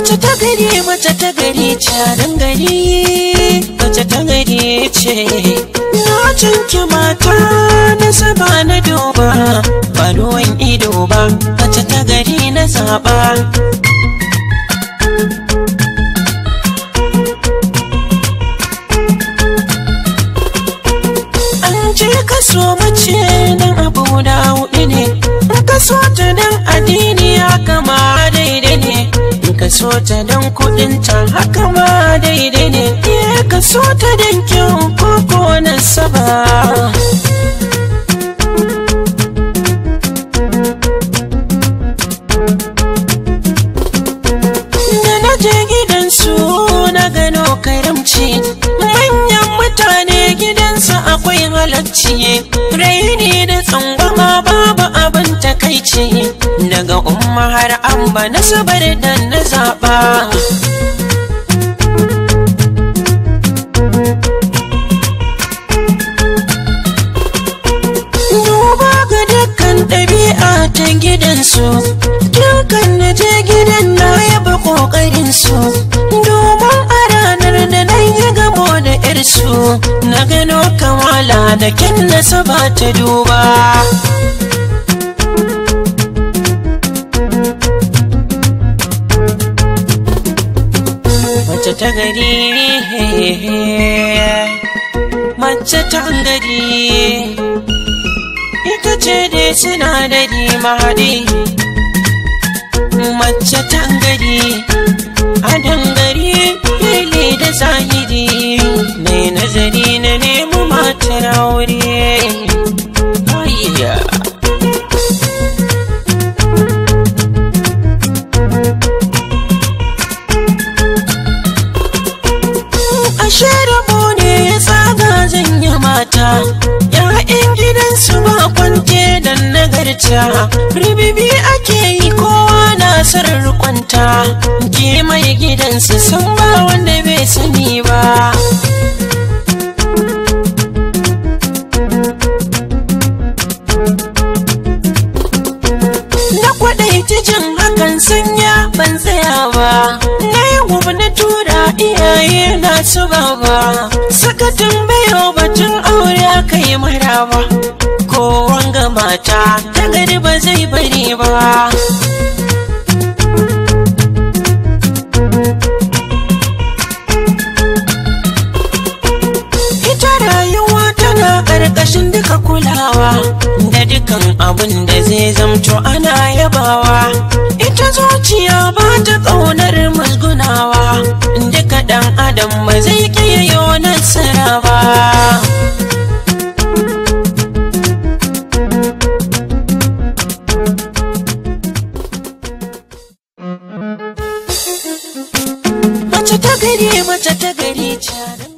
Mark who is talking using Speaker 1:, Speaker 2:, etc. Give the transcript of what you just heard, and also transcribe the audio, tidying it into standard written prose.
Speaker 1: Mace ta gari caran gari, mace ta gari ce. Na canki mata na saba na duba, ba ruwan ido ba, mace ta gari na zaba. An ce kaso mace dan abu da hudu ne, kaso ta dan addini haka ma daidai ne, kaso ta dan kudin ta haka ma daidai ne, kaso ta dan kyau koko na saba. Da na je gidansu na gano karamci, manyan mutane gidansu akwai halacci, raini da tsangwama babu abin takaici, daga umma har amba na sabar da na zaba. Duba ga dukkan ɗabi'a ta gidansu, dukkan na je gidan na yaba ƙoƙarinsu, domin a ranar da na yi gamo da ƴarsu na gano kamala da kyan nasaba ta duba. Mace ta gari, mace ta gari, ita ce dai sinadari mahaɗi. Mace ta gari, adon gari, fili da zahiri, mai nazari na nemi matar aure. Ashe rabo ne ya tsaga zanya mata, ‘ya'yan gidansu ba kwance da nagarta, ribibi ake yi kowa na sarar kwanta, ke mai gidansu san ba wanda bai sani ba. Na kwaɗaita jin hakan sanya ban tsaya ba, na yi gobe na tura iyaye na su baba, suka tambayo batun aure aka yi maraba, ko wanga mata ta gari ba zai bari ba. Ita rayuwa tana ƙarƙashin duka kulawa, da dukan abin da zai zamto ana yabawa, ita zuciya ba ta ƙaunar musgunawa, duka ɗan adam ba zai kiyayo nasara ba. Mace ta gari, mace ta gari.